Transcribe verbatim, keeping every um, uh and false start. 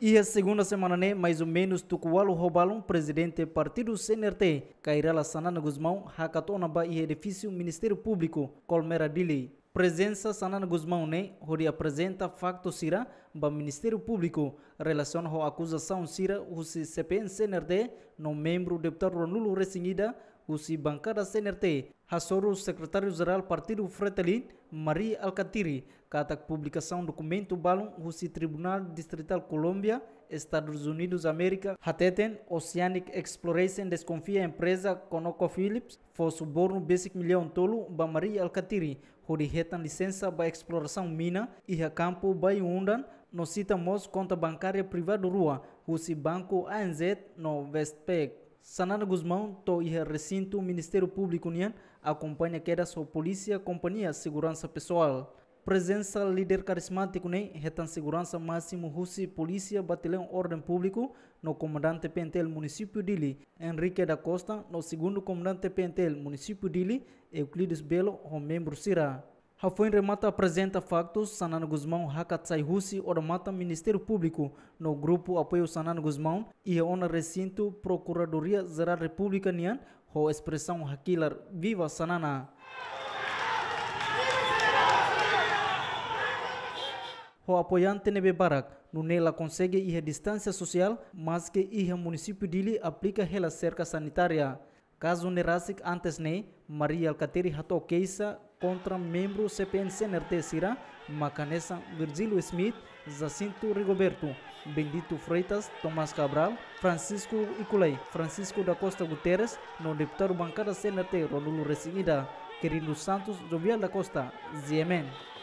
E a segunda semana, né, mais ou menos, Tucualo Robalum, presidente do partido C N R T, Cairala Sanana Guzmão, Hakatona ba e edifício Ministério Público, Colmera Dili. Presença Sanana Guzmão, né, onde apresenta facto Sira, ba Ministério Público, relação com a acusação Sira, o C P N C N R T, no membro deputado Ronulo Resinida, o bancada C N R T, Hassoro secretário-geral Partido Fretilin, Maria Alcatiri, kata publicação documento balão o Tribunal Distrital Colômbia, Estados Unidos América, Hateten, Oceanic Exploration desconfia a empresa ConocoPhillips, foi suborno basic milhão tolo ba Maria Alcatiri, onde retam licença ba exploração mina e a campo ba undan, no citamos conta bancária privada rua, o banco A N Z no Westpac. Sanana Guzmão, to e recinto Ministério Público União, acompanha queda sua polícia, companhia segurança pessoal. Presença líder carismático nem retan segurança máximo Russi polícia batalhão ordem público no comandante P N T L município Dili, Henrique da Costa, no segundo comandante P N T L município Dili, Euclides Belo, o membro Sira. Rafael Remata apresenta factos, Sanana Guzmão Hakatsai Russi, Oromata Ministério Público, no grupo Apoio Sanana Guzmão, e a ona recinto Procuradoria Geral República Nian, ho expressão Hakilar Viva Sanana. O apoiante Nebe Barak, no nela consegue ir a distância social, mas que ir ao município dele aplica a cerca sanitária. Caso Nerasic antes ne, Maria Alcateri hato keisa contra membro C P N C N R T Sira, Macanesa Virgílio Smith, Jacinto Rigoberto, Bendito Freitas, Tomás Cabral, Francisco Iculei, Francisco da Costa Guterres, no deputado bancada C N R T Ronulo Resigida, Querido Santos Jovial da Costa, Z M N.